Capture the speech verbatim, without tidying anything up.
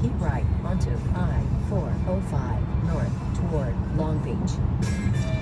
Keep right onto I four oh five north toward Long Beach.